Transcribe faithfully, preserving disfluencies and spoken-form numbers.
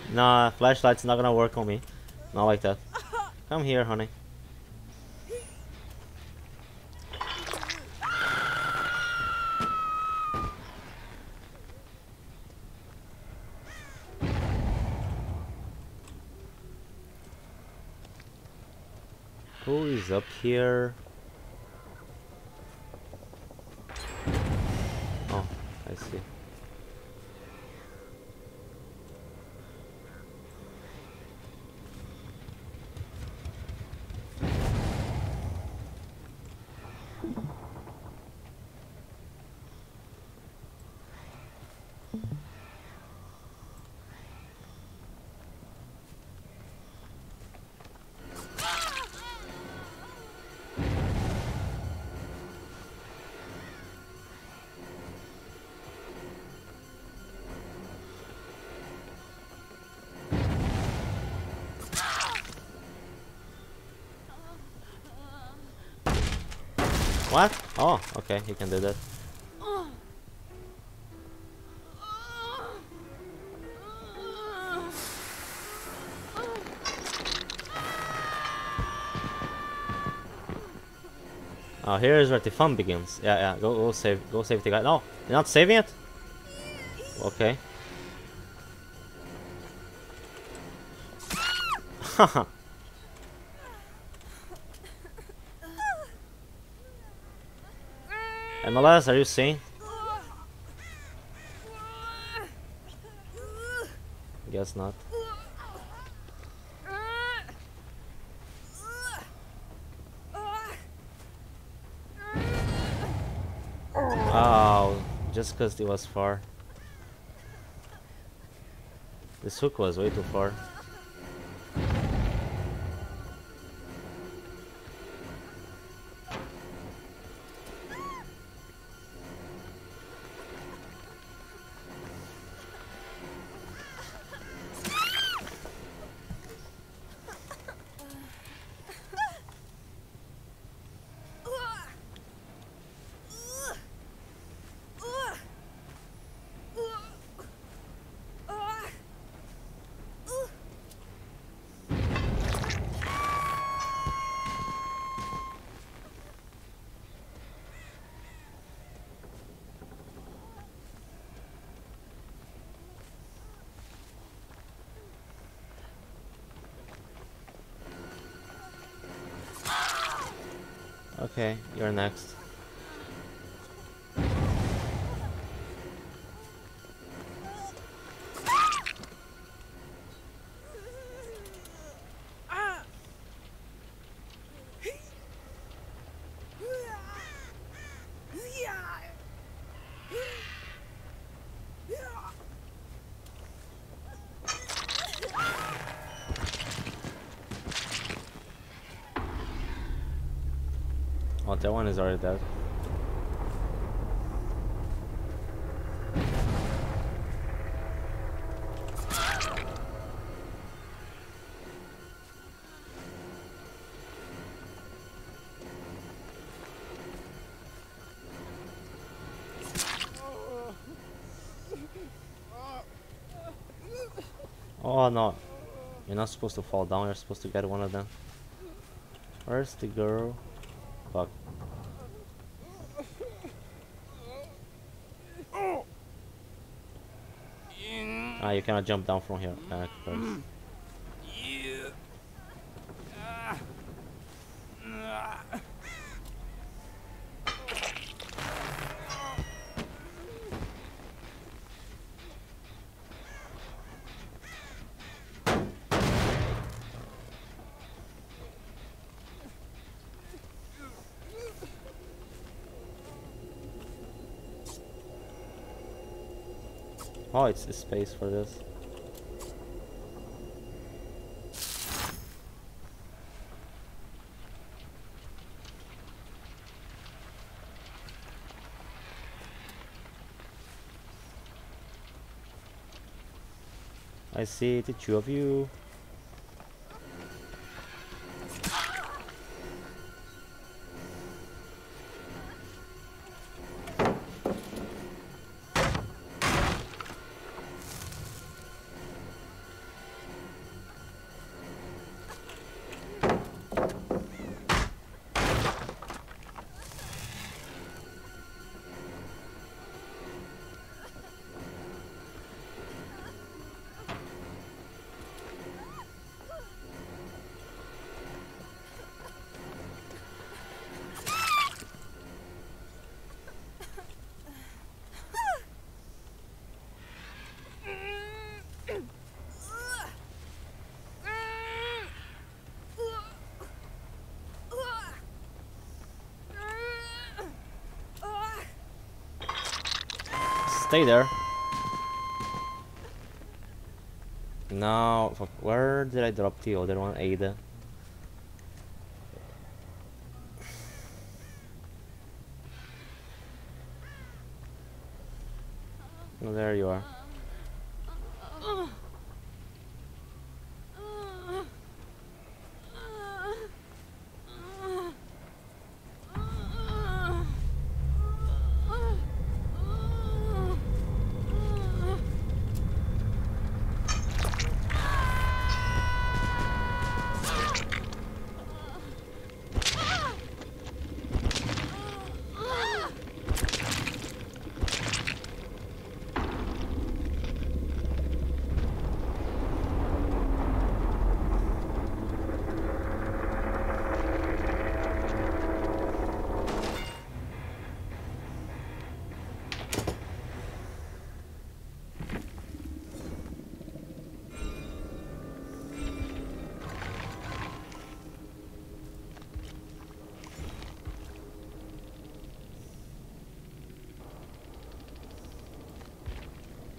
Nah, flashlight's not gonna work on me. Not like that. Come here, honey. Who is up here? Oh, I see. What? Oh, okay, he can do that. Oh, here is where the fun begins. Yeah, yeah. Go, go save, go save the guy. No, you're not saving it. Okay. Haha. M L S, are you seeing? Guess not. Oh, just because it was far. This hook was way too far. Okay, you're next. Oh, that one is already dead. Oh no, you're not supposed to fall down, you're supposed to get one of them. Where's the girl? Fuck. Ah, you cannot jump down from here. Back first. Oh, it's the space for this. I see the two of you. stay there. Now, fuck, where did I drop the other one, Ada? Oh, there you are.